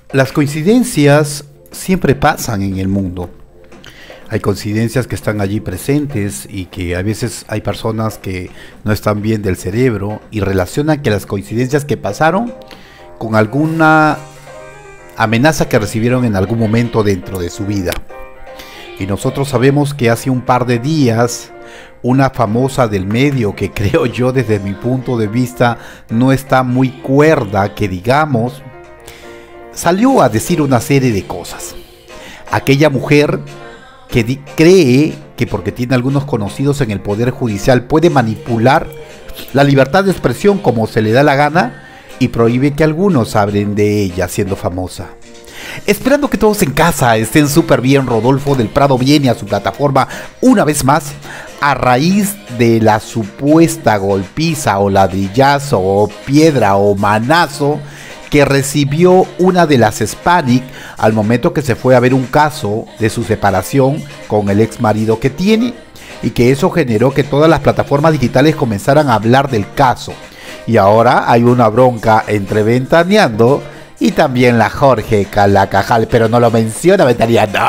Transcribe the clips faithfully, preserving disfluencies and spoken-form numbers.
Las coincidencias siempre pasan en el mundo. Hay coincidencias que están allí presentes y que a veces hay personas que no están bien del cerebro y relacionan que las coincidencias que pasaron con alguna amenaza que recibieron en algún momento dentro de su vida. Y nosotros sabemos que hace un par de días una famosa del medio, que creo yo desde mi punto de vista no está muy cuerda, que digamos, salió a decir una serie de cosas. Aquella mujer que di- cree que porque tiene algunos conocidos en el Poder Judicial puede manipular la libertad de expresión como se le da la gana y prohíbe que algunos hablen de ella siendo famosa. Esperando que todos en casa estén súper bien, Rodolfo del Prado viene a su plataforma una vez más a raíz de la supuesta golpiza o ladrillazo o piedra o manazo que recibió una de las Hispanic al momento que se fue a ver un caso de su separación con el ex marido que tiene, y que eso generó que todas las plataformas digitales comenzaran a hablar del caso. Y ahora hay una bronca entre Ventaneando y también la Jorge Calacajal, pero no lo menciona Ventaneando.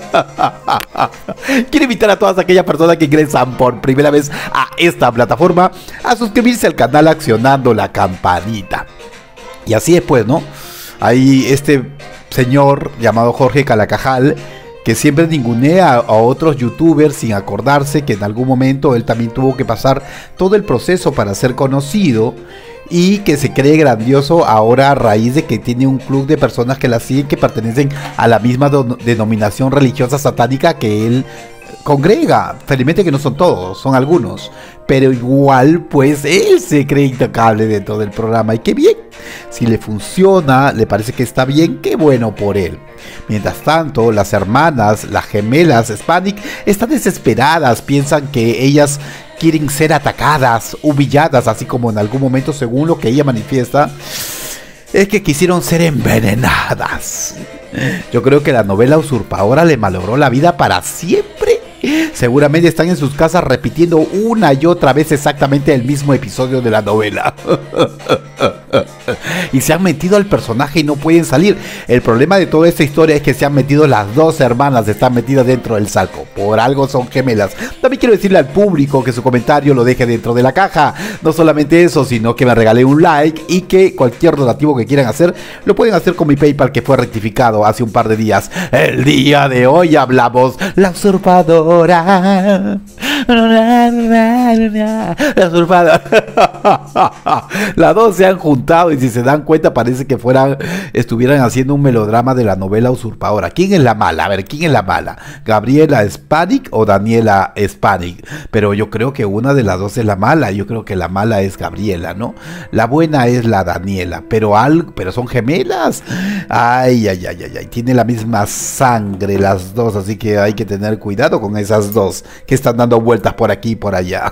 Quiero invitar a todas aquellas personas que ingresan por primera vez a esta plataforma a suscribirse al canal accionando la campanita. Y así después, ¿no? Hay este señor llamado Jorge Calacajal que siempre ningunea a otros youtubers sin acordarse que en algún momento él también tuvo que pasar todo el proceso para ser conocido, y que se cree grandioso ahora a raíz de que tiene un club de personas que la siguen, que pertenecen a la misma denominación religiosa satánica que él congrega. Felizmente que no son todos, son algunos, pero igual pues él se cree intocable dentro del programa, y qué bien, si le funciona, le parece que está bien, qué bueno por él. Mientras tanto, las hermanas, las gemelas Hispanic están desesperadas, piensan que ellas quieren ser atacadas, humilladas, así como en algún momento, según lo que ella manifiesta, es que quisieron ser envenenadas. Yo creo que la novela usurpadora le malogró la vida para siempre. Seguramente están en sus casas repitiendo una y otra vez exactamente el mismo episodio de la novela. Y se han metido al personaje y no pueden salir. El problema de toda esta historia es que se han metido las dos hermanas, están metidas dentro del saco. Por algo son gemelas. También quiero decirle al público que su comentario lo deje dentro de la caja. No solamente eso, sino que me regale un like, y que cualquier donativo que quieran hacer lo pueden hacer con mi PayPal, que fue rectificado hace un par de días. El día de hoy hablamos la usurpadora. La usurpadora. Las dos se han juntado y si se dan cuenta parece que fueran, estuvieran haciendo un melodrama de la novela usurpadora. ¿Quién es la mala? A ver, ¿quién es la mala? ¿Gabriela Hispanic o Daniela Hispanic? Pero yo creo que una de las dos es la mala. Yo creo que la mala es Gabriela, ¿no? La buena es la Daniela, pero algo, pero son gemelas. Ay, ay, ay, ay, ay. Tiene la misma sangre las dos, así que hay que tener cuidado con esas dos que están dando vueltas por aquí y por allá.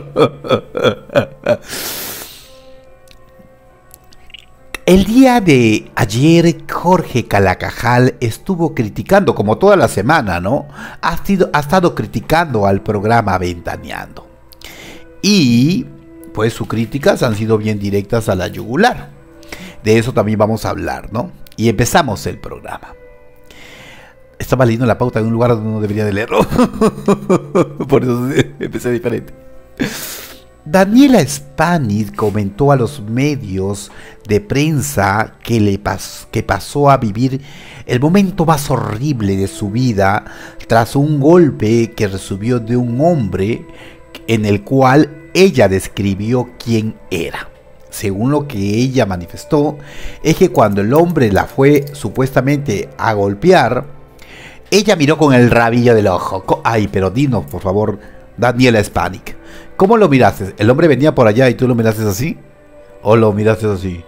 El día de ayer Jorge Calacajal estuvo criticando, como toda la semana, ¿no? Ha, sido, ha estado criticando al programa Ventaneando. Y pues sus críticas han sido bien directas a la yugular. De eso también vamos a hablar, ¿no? Y empezamos el programa. Estaba leyendo la pauta en un lugar donde no debería de leerlo. Por eso empecé diferente. Daniela Hispanic comentó a los medios de prensa que, le pas que pasó a vivir el momento más horrible de su vida tras un golpe que recibió de un hombre en el cual ella describió quién era. Según lo que ella manifestó, es que cuando el hombre la fue supuestamente a golpear, ella miró con el rabillo del ojo. Ay, pero dinos, por favor, Daniela Hispanic, ¿cómo lo miraste? ¿El hombre venía por allá y tú lo miraste así? ¿O lo miraste así?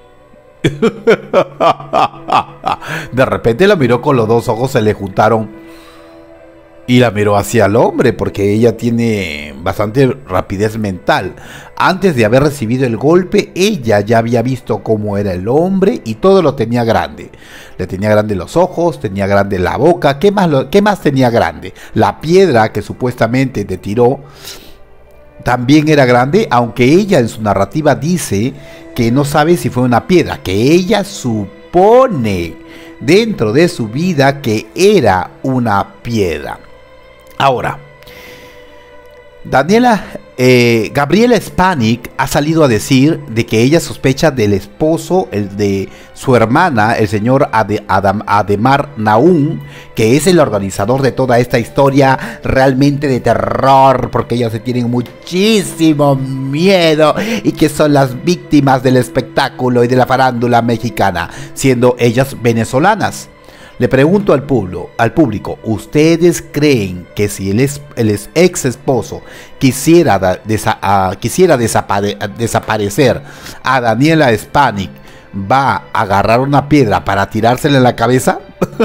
De repente la miró con los dos ojos, se le juntaron y la miró hacia el hombre, porque ella tiene bastante rapidez mental. Antes de haber recibido el golpe, ella ya había visto cómo era el hombre y todo lo tenía grande. Le tenía grande los ojos, tenía grande la boca. ¿Qué más, lo, qué más tenía grande? La piedra que supuestamente te tiró también era grande, aunque ella en su narrativa dice que no sabe si fue una piedra, que ella supone dentro de su vida que era una piedra. Ahora, Daniela, eh, Gabriela Spanik ha salido a decir de que ella sospecha del esposo, el de su hermana, el señor Ade, Adam, Ademar Naum, que es el organizador de toda esta historia realmente de terror, porque ellas se tienen muchísimo miedo y que son las víctimas del espectáculo y de la farándula mexicana, siendo ellas venezolanas. Le pregunto al público, al público, ¿ustedes creen que si el, es, el es ex esposo quisiera, da, desa, uh, quisiera desapare, desaparecer a Daniela Spanik, va a agarrar una piedra para tirársela en la cabeza?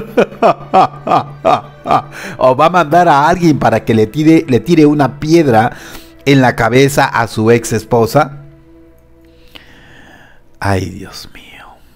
¿O va a mandar a alguien para que le tire, le tire una piedra en la cabeza a su ex esposa? Ay, Dios mío.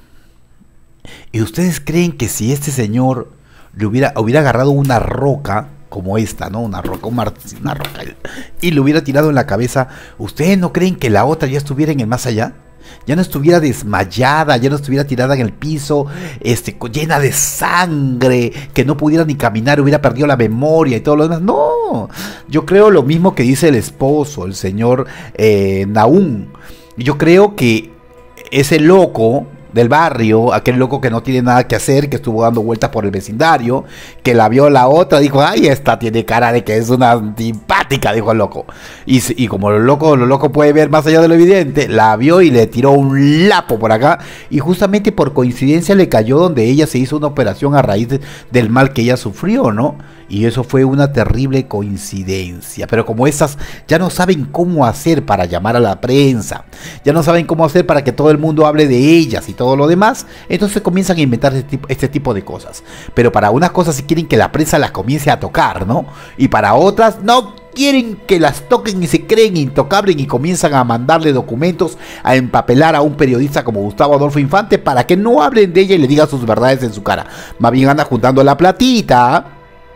¿Y ustedes creen que si este señor le hubiera, hubiera agarrado una roca como esta, ¿no? Una roca, una, una roca, y le hubiera tirado en la cabeza, ¿ustedes no creen que la otra ya estuviera en el más allá? Ya no estuviera desmayada, ya no estuviera tirada en el piso, este, llena de sangre, que no pudiera ni caminar, hubiera perdido la memoria y todo lo demás. No, yo creo lo mismo que dice el esposo, el señor eh, Naum. Yo creo que ese loco del barrio, aquel loco que no tiene nada que hacer, que estuvo dando vueltas por el vecindario, que la vio la otra, dijo, ay, esta tiene cara de que es una antipática, dijo el loco. Y, y como el loco, lo loco puede ver más allá de lo evidente, la vio y le tiró un lapo por acá, y justamente por coincidencia le cayó donde ella se hizo una operación a raíz de, del mal que ella sufrió, ¿no? Y eso fue una terrible coincidencia. Pero como esas ya no saben cómo hacer para llamar a la prensa, ya no saben cómo hacer para que todo el mundo hable de ellas y todo lo demás, entonces comienzan a inventar este tipo, este tipo de cosas. Pero para unas cosas sí quieren que la prensa las comience a tocar, ¿no? Y para otras no quieren que las toquen y se creen intocables y comienzan a mandarle documentos, a empapelar a un periodista como Gustavo Adolfo Infante para que no hablen de ella y le digan sus verdades en su cara. Más bien anda juntando la platita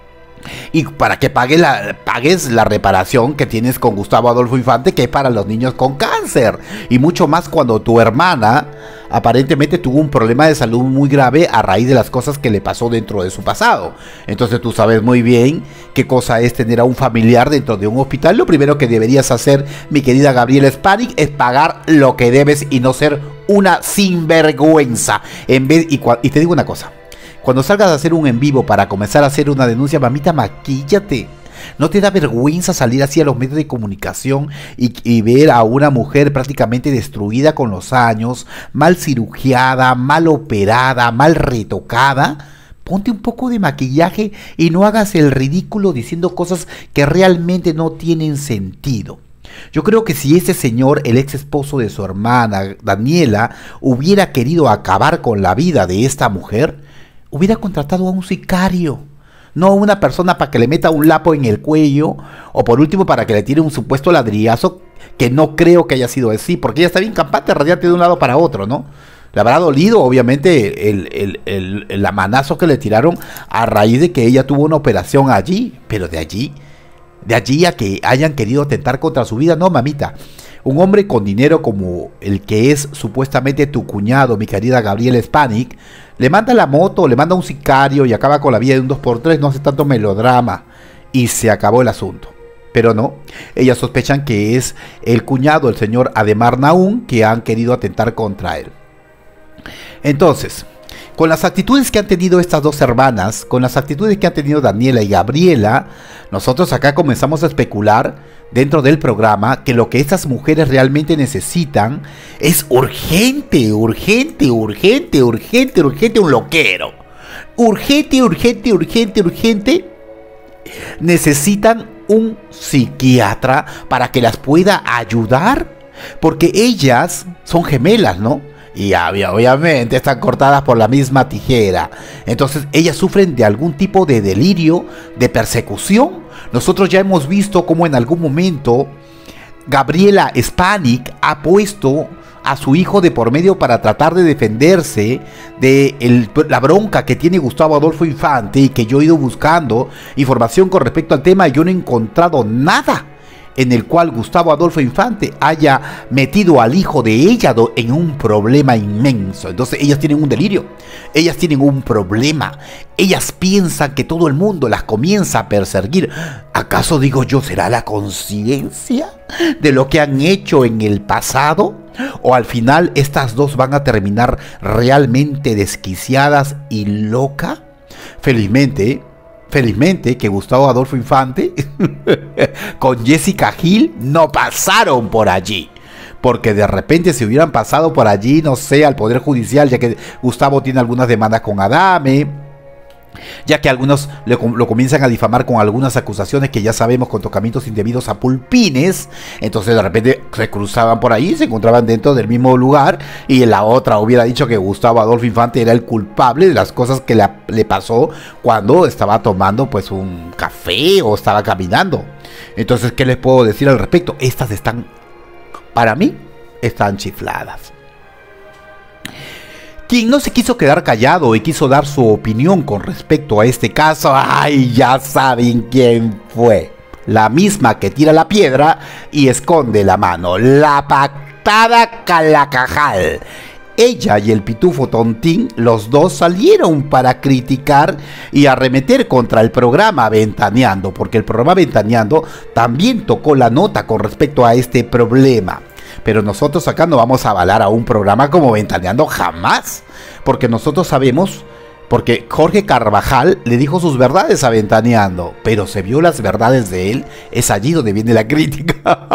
y para que pague la, pagues la reparación que tienes con Gustavo Adolfo Infante, que es para los niños con cáncer, y mucho más cuando tu hermana aparentemente tuvo un problema de salud muy grave a raíz de las cosas que le pasó dentro de su pasado. Entonces tú sabes muy bien qué cosa es tener a un familiar dentro de un hospital. Lo primero que deberías hacer, mi querida Gabriela Spanik, es pagar lo que debes y no ser una sinvergüenza. En vez, y, y te digo una cosa, cuando salgas a hacer un en vivo para comenzar a hacer una denuncia, mamita, maquíllate. ¿No te da vergüenza salir así a los medios de comunicación y, y ver a una mujer prácticamente destruida con los años, mal cirugiada, mal operada, mal retocada? Ponte un poco de maquillaje y no hagas el ridículo diciendo cosas que realmente no tienen sentido. Yo creo que si ese señor, el ex esposo de su hermana, Daniela, hubiera querido acabar con la vida de esta mujer, hubiera contratado a un sicario, no a una persona para que le meta un lapo en el cuello, o por último para que le tire un supuesto ladrillazo, que no creo que haya sido así, porque ella está bien capaz de radiarte de un lado para otro, ¿no? Le habrá dolido, obviamente, el, el, el, el lamanazo que le tiraron a raíz de que ella tuvo una operación allí, pero de allí, de allí a que hayan querido atentar contra su vida, no, mamita. Un hombre con dinero como el que es supuestamente tu cuñado, mi querida Gabriela Spanik, le manda la moto, le manda un sicario y acaba con la vida de un dos por tres, no hace tanto melodrama y se acabó el asunto. Pero no, ellas sospechan que es el cuñado, el señor Ademar Naum, que han querido atentar contra él. Entonces, con las actitudes que han tenido estas dos hermanas, con las actitudes que han tenido Daniela y Gabriela, nosotros acá comenzamos a especular dentro del programa que lo que estas mujeres realmente necesitan es urgente, urgente, urgente, urgente, urgente, un loquero. Urgente, urgente, urgente, urgente. Necesitan un psiquiatra para que las pueda ayudar, porque ellas son gemelas, ¿no? Y obviamente están cortadas por la misma tijera. Entonces ellas sufren de algún tipo de delirio, de persecución. Nosotros ya hemos visto cómo en algún momento Gabriela Spanik ha puesto a su hijo de por medio para tratar de defenderse de el, la bronca que tiene Gustavo Adolfo Infante, y que yo he ido buscando información con respecto al tema y yo no he encontrado nada. en el cual Gustavo Adolfo Infante haya metido al hijo de ella en un problema inmenso. Entonces ellas tienen un delirio, ellas tienen un problema, ellas piensan que todo el mundo las comienza a perseguir. ¿Acaso, digo yo, será la conciencia de lo que han hecho en el pasado? ¿O al final estas dos van a terminar realmente desquiciadas y locas? Felizmente, felizmente que Gustavo Adolfo Infante con Jessica Gil no pasaron por allí. Porque de repente si hubieran pasado por allí, no sé, al Poder Judicial, ya que Gustavo tiene algunas demandas con Adame, ya que algunos le, lo comienzan a difamar con algunas acusaciones que ya sabemos, con tocamientos indebidos a pulpines. Entonces de repente se cruzaban por ahí, se encontraban dentro del mismo lugar, y la otra hubiera dicho que Gustavo Adolfo Infante era el culpable de las cosas que le, le pasó cuando estaba tomando pues un café o estaba caminando. Entonces, ¿qué les puedo decir al respecto? Estas están, para mí, están chifladas. Quien no se quiso quedar callado y quiso dar su opinión con respecto a este caso, ¡ay! Ya saben quién fue. La misma que tira la piedra y esconde la mano. La pactada Calacajal. Ella y el pitufo Tontín, los dos salieron para criticar y arremeter contra el programa Ventaneando, porque el programa Ventaneando también tocó la nota con respecto a este problema. Pero nosotros acá no vamos a avalar a un programa como Ventaneando jamás, porque nosotros sabemos, porque Jorge Carvajal le dijo sus verdades a Ventaneando, pero se vio las verdades de él. Es allí donde viene la crítica.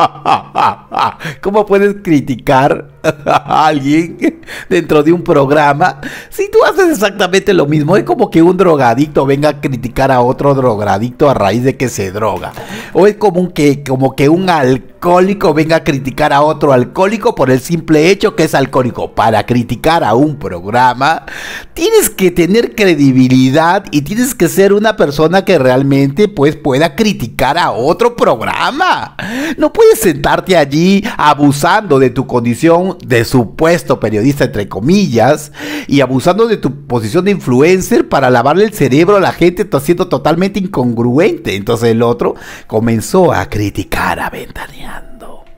¿Cómo puedes criticar a alguien dentro de un programa si tú haces exactamente lo mismo? Es como que un drogadicto venga a criticar a otro drogadicto a raíz de que se droga, o es como que, como que un alcohólico venga a criticar a otro alcohólico por el simple hecho que es alcohólico. Para criticar a un programa tienes que tener credibilidad y tienes que ser una persona que realmente pues pueda criticar a otro programa. No puedes sentarte allí abusando de tu condición de supuesto periodista, entre comillas, y abusando de tu posición de influencer para lavarle el cerebro a la gente, siendo totalmente incongruente. Entonces el otro comenzó a criticar a Ventaneando.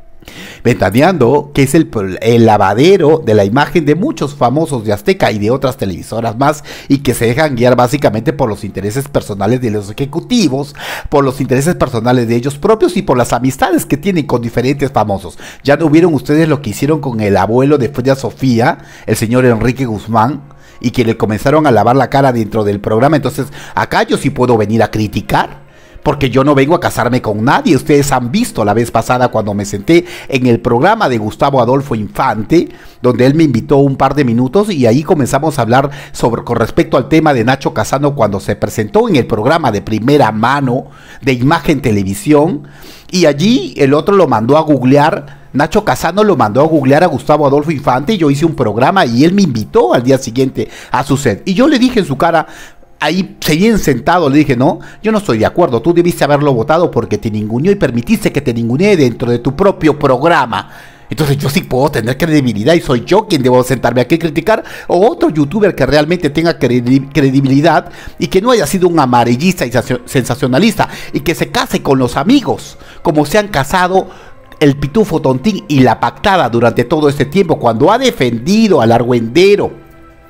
Ventaneando, que es el, el lavadero de la imagen de muchos famosos de Azteca y de otras televisoras más, y que se dejan guiar básicamente por los intereses personales de los ejecutivos, por los intereses personales de ellos propios y por las amistades que tienen con diferentes famosos. Ya no vieron ustedes lo que hicieron con el abuelo de Frida Sofía, el señor Enrique Guzmán, y que le comenzaron a lavar la cara dentro del programa. Entonces acá yo sí puedo venir a criticar, porque yo no vengo a casarme con nadie. Ustedes han visto la vez pasada cuando me senté en el programa de Gustavo Adolfo Infante, donde él me invitó un par de minutos y ahí comenzamos a hablar sobre, con respecto al tema de Nacho Casano cuando se presentó en el programa de Primera Mano de Imagen Televisión, y allí el otro lo mandó a googlear. Nacho Casano lo mandó a googlear a Gustavo Adolfo Infante, y yo hice un programa y él me invitó al día siguiente a su set, y yo le dije en su cara, ahí seguí sentado, le dije, no, yo no estoy de acuerdo, tú debiste haberlo votado porque te ninguneó y permitiste que te ningunee dentro de tu propio programa. Entonces yo sí puedo tener credibilidad y soy yo quien debo sentarme aquí a criticar, o otro youtuber que realmente tenga credibilidad y que no haya sido un amarillista y sensacionalista y que se case con los amigos, como se han casado el pitufo Tontín y la pactada durante todo este tiempo, cuando ha defendido al argüendero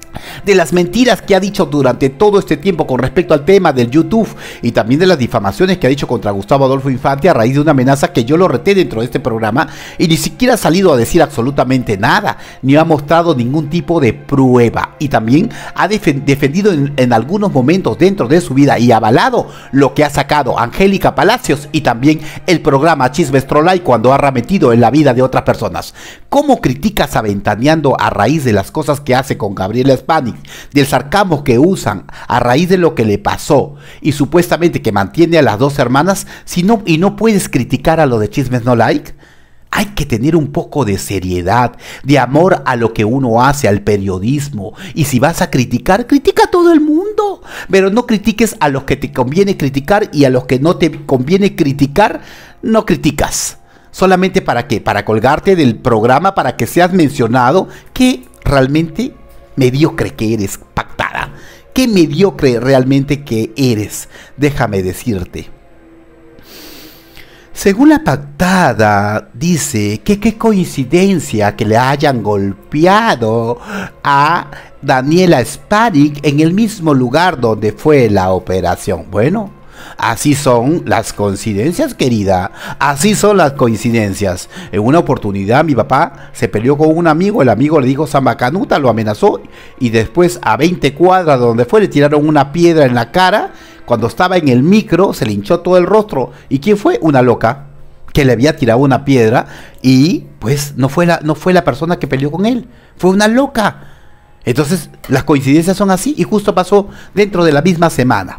de las mentiras que ha dicho durante todo este tiempo con respecto al tema del YouTube, y también de las difamaciones que ha dicho contra Gustavo Adolfo Infante a raíz de una amenaza que yo lo reté dentro de este programa, y ni siquiera ha salido a decir absolutamente nada, ni ha mostrado ningún tipo de prueba, y también ha defen defendido en, en algunos momentos dentro de su vida y avalado lo que ha sacado Angélica Palacios y también el programa Chismes Trollay cuando ha arremetido en la vida de otras personas. ¿Cómo criticas a Ventaneando a raíz de las cosas que hace con Gabriela Spanik, del sarcasmo que usan a raíz de lo que le pasó y supuestamente que mantiene a las dos hermanas, si no, y no puedes criticar a lo de Chismes No Like? Hay que tener un poco de seriedad, de amor a lo que uno hace, al periodismo. Y si vas a criticar, critica a todo el mundo, pero no critiques a los que te conviene criticar, y a los que no te conviene criticar, no criticas. ¿Solamente para qué? Para colgarte del programa, para que seas mencionado. ¿Qué realmente mediocre que eres, pactada? ¿Qué mediocre realmente que eres? Déjame decirte. Según la pactada, dice que qué coincidencia que le hayan golpeado a Daniela Sparik en el mismo lugar donde fue la operación. Bueno, así son las coincidencias, querida. Así son las coincidencias. En una oportunidad mi papá se peleó con un amigo, el amigo le dijo Samba Canuta, lo amenazó y después a veinte cuadras de donde fue le tiraron una piedra en la cara. Cuando estaba en el micro se le hinchó todo el rostro. ¿Y quién fue? Una loca que le había tirado una piedra y pues no fue la, no fue la persona que peleó con él, fue una loca. Entonces las coincidencias son así y justo pasó dentro de la misma semana.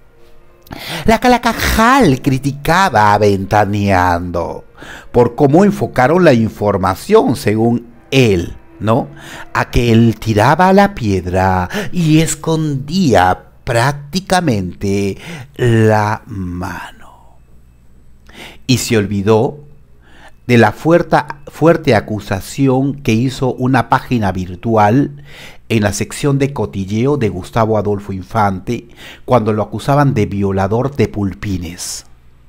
La Calacajal criticaba a Ventaneando por cómo enfocaron la información según él, ¿no? A que él tiraba la piedra y escondía prácticamente la mano. Y se olvidó de la fuerte, fuerte acusación que hizo una página virtual en la sección de cotilleo de Gustavo Adolfo Infante cuando lo acusaban de violador de pulpines.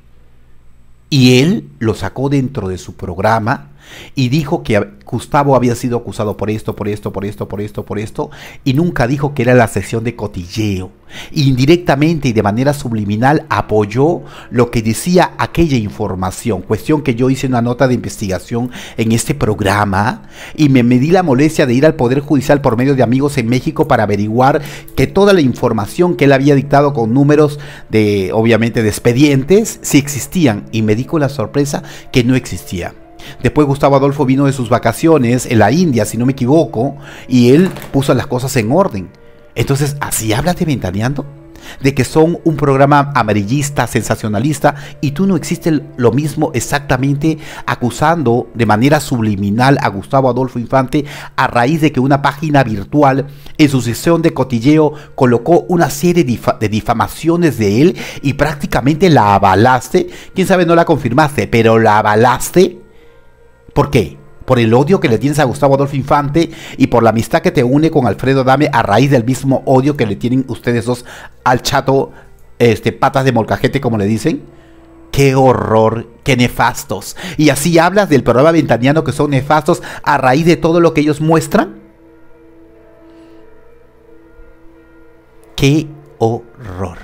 Y él lo sacó dentro de su programa y dijo que Gustavo había sido acusado por esto, por esto, por esto, por esto, por esto, y nunca dijo que era la sección de cotilleo. Indirectamente y de manera subliminal apoyó lo que decía aquella información, cuestión que yo hice una nota de investigación en este programa y me, me di la molestia de ir al Poder Judicial por medio de amigos en México para averiguar que toda la información que él había dictado con números de, obviamente, de expedientes, sí existían, y me di con la sorpresa que no existía. Después Gustavo Adolfo vino de sus vacaciones en la India, si no me equivoco, y él puso las cosas en orden. Entonces, ¿así hablas de Ventaneando? De que son un programa amarillista, sensacionalista, y tú no existes lo mismo exactamente acusando de manera subliminal a Gustavo Adolfo Infante a raíz de que una página virtual en su sección de cotilleo colocó una serie de, dif de difamaciones de él y prácticamente la avalaste. Quién sabe, no la confirmaste, pero la avalaste. ¿Por qué? Por el odio que le tienes a Gustavo Adolfo Infante y por la amistad que te une con Alfredo Adame a raíz del mismo odio que le tienen ustedes dos al chato, este, patas de molcajete, como le dicen. ¡Qué horror! ¡Qué nefastos! Y así hablas del programa Ventaneando, que son nefastos a raíz de todo lo que ellos muestran. ¡Qué horror!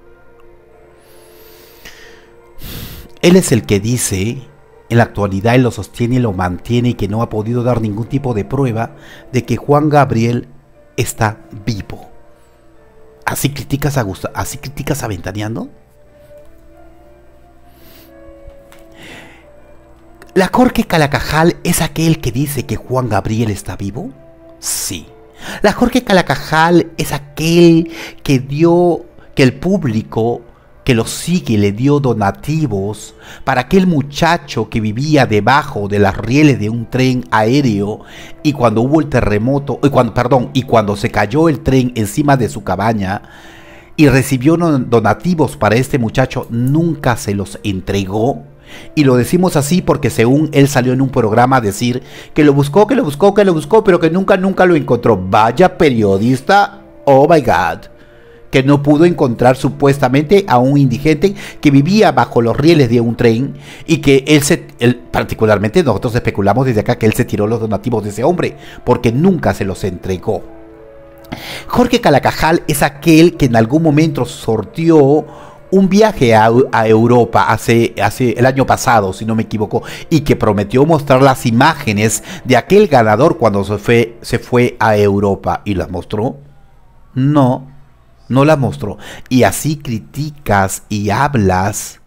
Él es el que dice, en la actualidad él lo sostiene y lo mantiene, y que no ha podido dar ningún tipo de prueba de que Juan Gabriel está vivo. ¿Así criticas a Gustavo, así criticas a Ventaneando? ¿La Jorge Calacajal es aquel que dice que Juan Gabriel está vivo? Sí. La Jorge Calacajal es aquel que dio, que el público que lo sigue le dio donativos para aquel muchacho que vivía debajo de las rieles de un tren aéreo, y cuando hubo el terremoto, y cuando, perdón, y cuando se cayó el tren encima de su cabaña y recibió donativos para este muchacho, nunca se los entregó. Y lo decimos así porque según él salió en un programa a decir que lo buscó, que lo buscó, que lo buscó, pero que nunca, nunca lo encontró. Vaya periodista, oh my God, que no pudo encontrar supuestamente a un indigente que vivía bajo los rieles de un tren, y que él se, él, particularmente nosotros especulamos desde acá que él se tiró los donativos de ese hombre porque nunca se los entregó. Jorge Calacajal es aquel que en algún momento sorteó un viaje a, a Europa hace, hace el año pasado, si no me equivoco, y que prometió mostrar las imágenes de aquel ganador cuando se fue, se fue a Europa. ¿Y las mostró? No. No la mostró. Y así criticas y hablas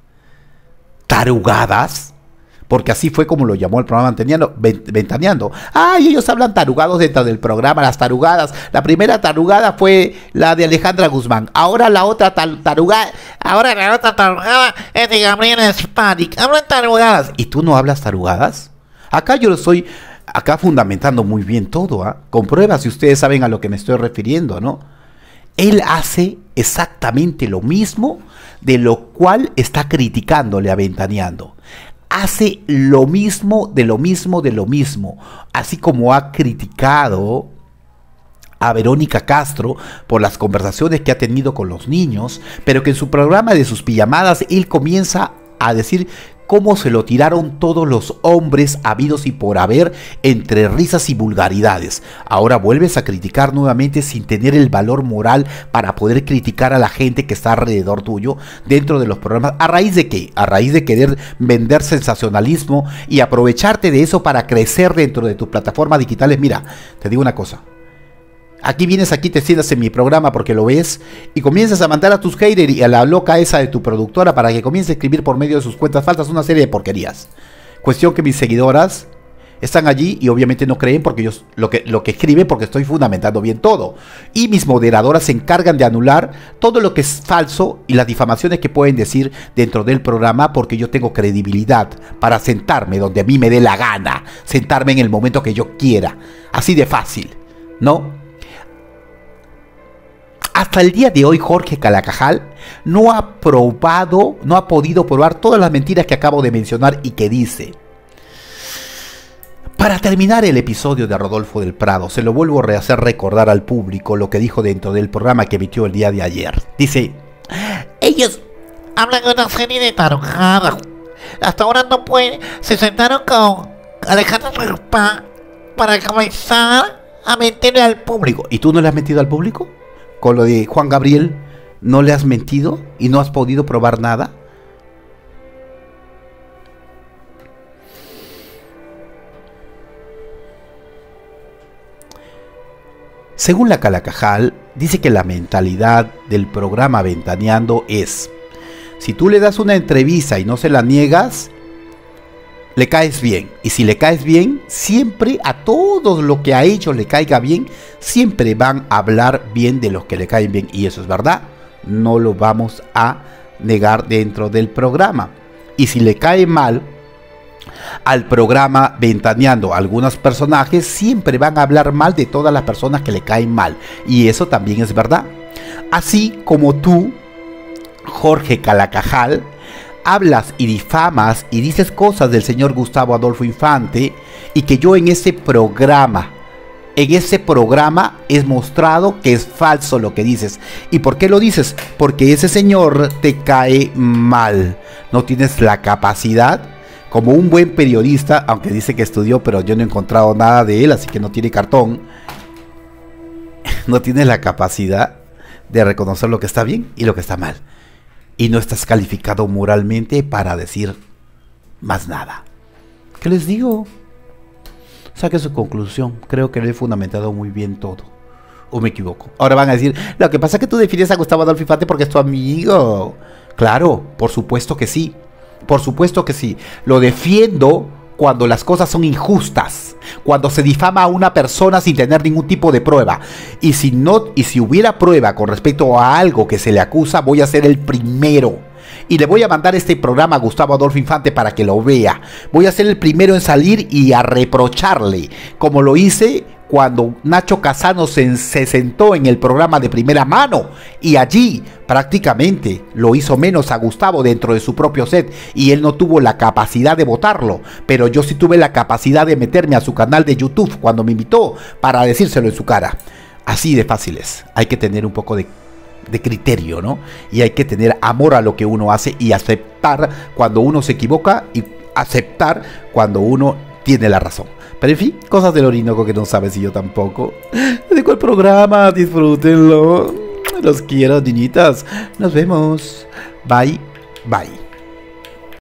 tarugadas, porque así fue como lo llamó el programa Ventaneando. Ventaneando. Ay, ellos hablan tarugados dentro del programa, las tarugadas. La primera tarugada fue la de Alejandra Guzmán. Ahora la otra tarugada, ahora la otra tarugada es de Gabriela Sparik. Hablan tarugadas. ¿Y tú no hablas tarugadas? Acá yo lo estoy acá fundamentando muy bien todo, ¿eh? Con pruebas, si ustedes saben a lo que me estoy refiriendo, ¿no? Él hace exactamente lo mismo de lo cual está criticándole a Ventaneando. Hace lo mismo de lo mismo de lo mismo. Así como ha criticado a Verónica Castro por las conversaciones que ha tenido con los niños, pero que en su programa de sus pijamadas él comienza a decir cómo se lo tiraron todos los hombres habidos y por haber entre risas y vulgaridades. Ahora vuelves a criticar nuevamente sin tener el valor moral para poder criticar a la gente que está alrededor tuyo dentro de los programas. ¿A raíz de qué? A raíz de querer vender sensacionalismo y aprovecharte de eso para crecer dentro de tus plataformas digitales. Mira, te digo una cosa. Aquí vienes, aquí te sientas en mi programa porque lo ves y comienzas a mandar a tus haters y a la loca esa de tu productora para que comience a escribir por medio de sus cuentas falsas una serie de porquerías. Cuestión que mis seguidoras están allí y obviamente no creen porque yo lo que, lo que escriben porque estoy fundamentando bien todo. Y mis moderadoras se encargan de anular todo lo que es falso y las difamaciones que pueden decir dentro del programa porque yo tengo credibilidad para sentarme donde a mí me dé la gana, sentarme en el momento que yo quiera. Así de fácil, ¿no? Hasta el día de hoy Jorge Calacajal no ha probado, no ha podido probar todas las mentiras que acabo de mencionar y que dice. Para terminar el episodio de Rodolfo del Prado, se lo vuelvo a hacer recordar al público lo que dijo dentro del programa que emitió el día de ayer. Dice, ellos hablan de una serie de tarugadas. Hasta ahora no pueden, se sentaron con Alejandro Rupá para comenzar a mentirle al público. ¿Y tú no le has mentido al público? Con lo de Juan Gabriel, ¿no le has mentido y no has podido probar nada? Según la Calacajal, dice que la mentalidad del programa Ventaneando es, si tú le das una entrevista y no se la niegas, le caes bien. Y si le caes bien, siempre a todos lo que a ellos le caiga bien, siempre van a hablar bien de los que le caen bien. Y eso es verdad, no lo vamos a negar dentro del programa. Y si le cae mal al programa Ventaneando a algunos personajes, siempre van a hablar mal de todas las personas que le caen mal. Y eso también es verdad. Así como tú, Jorge Calacajal, hablas y difamas y dices cosas del señor Gustavo Adolfo Infante y que yo en ese programa, en ese programa es mostrado que es falso lo que dices. ¿Y por qué lo dices? Porque ese señor te cae mal. No tienes la capacidad, como un buen periodista, aunque dice que estudió, pero yo no he encontrado nada de él, así que no tiene cartón. No tienes la capacidad de reconocer lo que está bien y lo que está mal. Y no estás calificado moralmente para decir más nada. ¿Qué les digo? Saque su conclusión. Creo que lo he fundamentado muy bien todo. ¿O me equivoco? Ahora van a decir, lo que pasa es que tú defines a Gustavo Adolfo Infante porque es tu amigo. Claro, por supuesto que sí. Por supuesto que sí. Lo defiendo cuando las cosas son injustas, cuando se difama a una persona sin tener ningún tipo de prueba. Y si no, y si hubiera prueba con respecto a algo que se le acusa, voy a ser el primero. Y le voy a mandar este programa a Gustavo Adolfo Infante para que lo vea. Voy a ser el primero en salir y a reprocharle, como lo hice cuando Nacho Casano se, se sentó en el programa de Primera Mano y allí prácticamente lo hizo menos a Gustavo dentro de su propio set y él no tuvo la capacidad de votarlo, pero yo sí tuve la capacidad de meterme a su canal de YouTube cuando me invitó para decírselo en su cara. Así de fácil es, hay que tener un poco de, de criterio, ¿no? Y hay que tener amor a lo que uno hace y aceptar cuando uno se equivoca y aceptar cuando uno tiene la razón. Pero en fin, cosas del Orinoco que no sabes y yo tampoco. Dedico el programa, disfrútenlo. Los quiero, niñitas. Nos vemos. Bye, bye.